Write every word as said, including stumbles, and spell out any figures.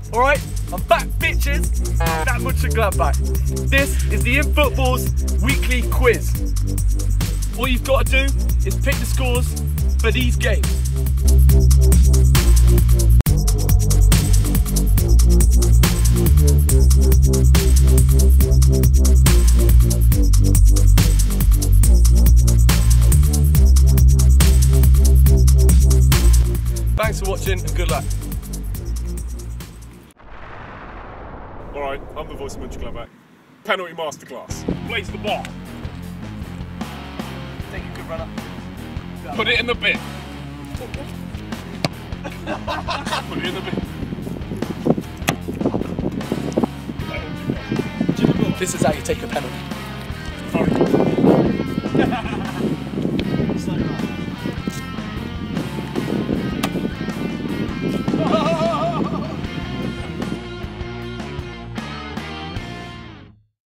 Alright, I'm back, bitches. That Mönchengladbach. This is the InFootball's weekly quiz. All you've got to do is pick the scores for these games. Thanks for watching and good luck. Alright, I'm the voice of Mönchengladbach. Penalty masterclass. Place the ball. Take a good runner. Put it in the bin. Put it in the bin. This is how you take a penalty.